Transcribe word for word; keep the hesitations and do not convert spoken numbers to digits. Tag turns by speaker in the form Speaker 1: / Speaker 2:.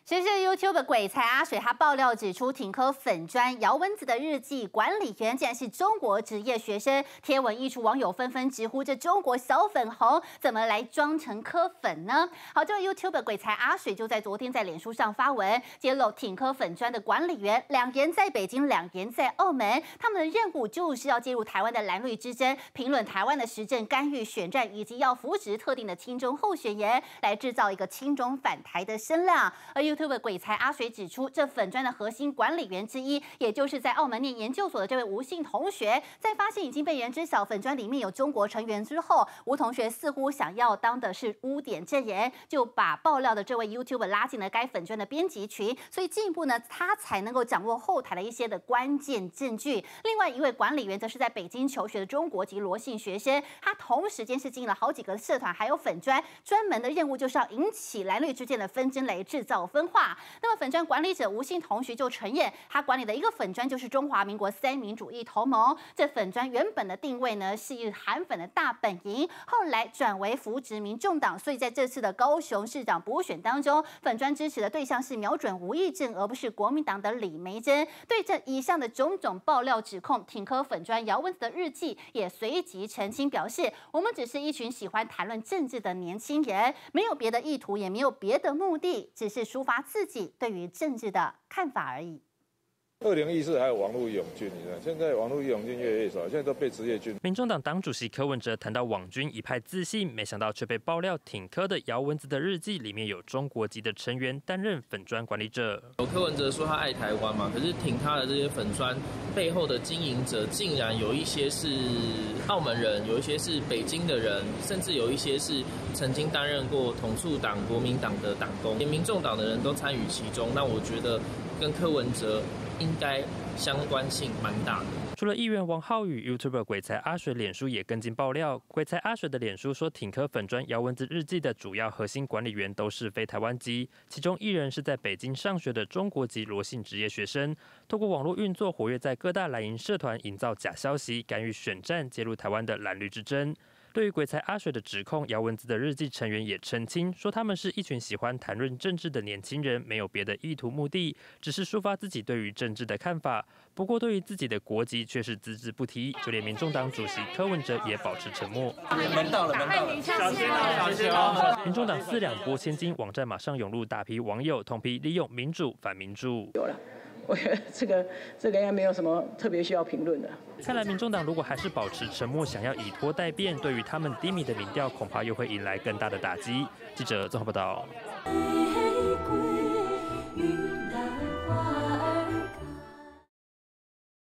Speaker 1: 其实 YouTube 鬼才阿水他爆料指出，挺科粉专姚文子的日记管理员竟然是中国职业学生，贴文一出，网友纷纷直呼这中国小粉红怎么来装成科粉呢？好，这位 YouTube 鬼才阿水就在昨天在脸书上发文，揭露挺科粉专的管理员两人在北京，两人在澳门，他们的任务就是要介入台湾的蓝绿之争，评论台湾的时政、干预选战，以及要扶植特定的亲中候选人，来制造一个亲中反台的声量。而 YouTube 鬼才阿水指出，这粉专的核心管理员之一，也就是在澳门念研究所的这位吴姓同学，在发现已经被人知晓粉专里面有中国成员之后，吴同学似乎想要当的是污点证人，就把爆料的这位 YouTube 拉进了该粉专的编辑群，所以进一步呢，他才能够掌握后台的一些的关键证据。另外一位管理员则是在北京求学的中国籍罗姓学生，他同时间是经营了好几个社团，还有粉专，专门的任务就是要引起蓝绿之间的纷争，来制造分化。那么粉专管理者吴姓同学就承认，他管理的一个粉专就是中华民国三民主义同盟。这粉专原本的定位呢是韩粉的大本营，后来转为扶植民众党，所以在这次的高雄市长补选当中，粉专支持的对象是瞄准吴益政，而不是国民党的李眉蓁。对这以上的种种爆料指控，挺科粉专姚文子的日记也随即澄清表示，我们只是一群喜欢谈论政治的年轻人，没有别的意图，也没有别的目的，只是抒发自己对于政治的看法而已。
Speaker 2: 二零一四还有网络义勇军，你看现在网络义勇军越来越少，现在都被职业军。
Speaker 3: 民众党党主席柯文哲谈到网军一派自信，没想到却被爆料挺科的姚文子的日记里面有中国籍的成员担任粉专管理者。
Speaker 4: 有柯文哲说他爱台湾嘛，可是挺他的这些粉专背后的经营者，竟然有一些是澳门人，有一些是北京的人，甚至有一些是曾经担任过统促党、国民党的党工，连民众党的人都参与其中。那我觉得跟柯文哲应该相关性蛮大的。
Speaker 3: 除了议员王浩宇 ，YouTuber 鬼才阿水脸书也跟进爆料。鬼才阿水的脸书说，挺科粉专姚文子日记的主要核心管理员都是非台湾籍，其中一人是在北京上学的中国籍罗姓职业学生，透过网络运作，活跃在各大蓝营社团，营造假消息，干预选战，介入台湾的蓝绿之争。对于鬼才阿水的指控，姚文子的日记成员也澄清说，他们是一群喜欢谈论政治的年轻人，没有别的意图目的，只是抒发自己对于政治的看法。不过，对于自己的国籍却是只字不提，就连民众党主席柯文哲也保持沉默。
Speaker 5: 门到了，门到了，小心哦，小心哦！
Speaker 3: 民众党四两拨千斤，网站马上涌入大批网友，同批利用民主反民主。
Speaker 6: 有了。我觉得这个这个应该没有什么特别需要评论的。
Speaker 3: 看来民众党如果还是保持沉默，想要以拖待变，对于他们低迷的民调，恐怕又会引来更大的打击。记者综合报道。